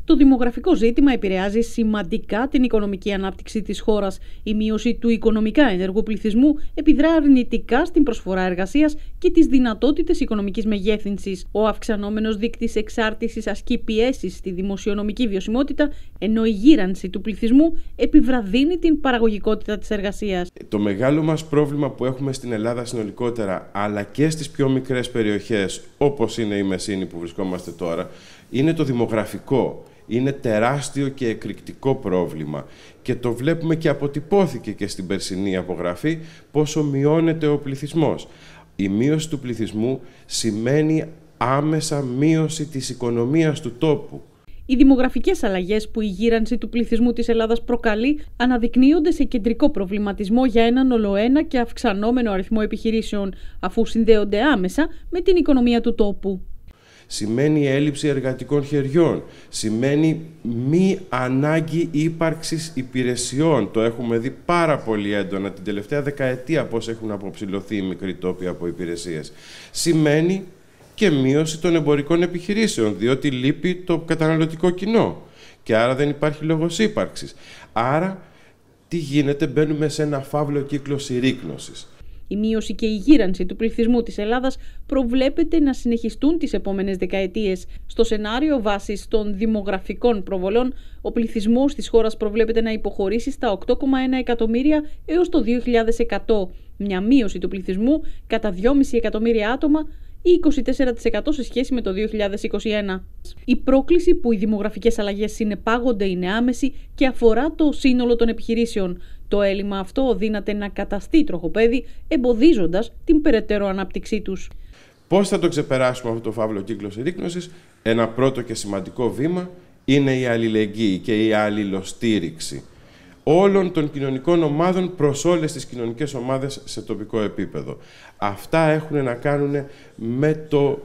Το δημογραφικό ζήτημα επηρεάζει σημαντικά την οικονομική ανάπτυξη της χώρας. Η μείωση του οικονομικά ενεργού πληθυσμού επιδρά αρνητικά στην προσφορά εργασίας και τις δυνατότητες οικονομικής μεγέθυνσης. Ο αυξανόμενος δείκτης εξάρτησης ασκεί πιέσεις στη δημοσιονομική βιωσιμότητα, ενώ η γύρανση του πληθυσμού επιβραδύνει την παραγωγικότητα της εργασίας. Το μεγάλο μας πρόβλημα που έχουμε στην Ελλάδα συνολικότερα, αλλά και στις πιο μικρές περιοχές, όπως είναι η Μεσίνη που βρισκόμαστε τώρα, είναι το δημογραφικό. Είναι τεράστιο και εκρηκτικό πρόβλημα και το βλέπουμε και αποτυπώθηκε και στην περσινή απογραφή πόσο μειώνεται ο πληθυσμός. Η μείωση του πληθυσμού σημαίνει άμεσα μείωση της οικονομίας του τόπου. Οι δημογραφικές αλλαγές που η γύρανση του πληθυσμού της Ελλάδας προκαλεί αναδεικνύονται σε κεντρικό προβληματισμό για έναν ολοένα και αυξανόμενο αριθμό επιχειρήσεων, αφού συνδέονται άμεσα με την οικονομία του τόπου. Σημαίνει έλλειψη εργατικών χεριών, σημαίνει μη ανάγκη ύπαρξης υπηρεσιών. Το έχουμε δει πάρα πολύ έντονα την τελευταία δεκαετία πώς έχουν αποψηλωθεί οι μικροί τόποι από υπηρεσίες. Σημαίνει και μείωση των εμπορικών επιχειρήσεων, διότι λείπει το καταναλωτικό κοινό και άρα δεν υπάρχει λόγος ύπαρξης. Άρα, τι γίνεται, μπαίνουμε σε ένα φαύλο κύκλο συρρίκνωσης. Η μείωση και η γύρανση του πληθυσμού της Ελλάδας προβλέπεται να συνεχιστούν τις επόμενες δεκαετίες. Στο σενάριο βάσης των δημογραφικών προβολών, ο πληθυσμός της χώρας προβλέπεται να υποχωρήσει στα 8,1 εκατομμύρια έως το 2100, μια μείωση του πληθυσμού κατά 2,5 εκατομμύρια άτομα ή 24% σε σχέση με το 2021. Η πρόκληση που οι δημογραφικές αλλαγές συνεπάγονται είναι άμεση και αφορά το σύνολο των επιχειρήσεων. Το έλλειμμα αυτό οδύναται να καταστεί τροχοπέδι, εμποδίζοντας την περαιτέρω ανάπτυξή τους. Πώς θα το ξεπεράσουμε αυτό το φαύλο κύκλο συρρίκνωσης? Ένα πρώτο και σημαντικό βήμα είναι η αλληλεγγύη και η αλληλοστήριξη όλων των κοινωνικών ομάδων προς όλες τις κοινωνικές ομάδες σε τοπικό επίπεδο. Αυτά έχουν να κάνουν με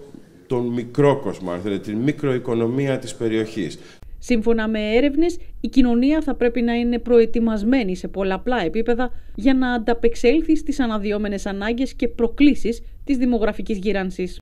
τον μικρό κόσμο, αν θέλετε, την μικροοικονομία της περιοχής. Σύμφωνα με έρευνες, η κοινωνία θα πρέπει να είναι προετοιμασμένη σε πολλαπλά επίπεδα για να ανταπεξέλθει στις αναδυόμενες ανάγκες και προκλήσεις της δημογραφικής γύρανσης.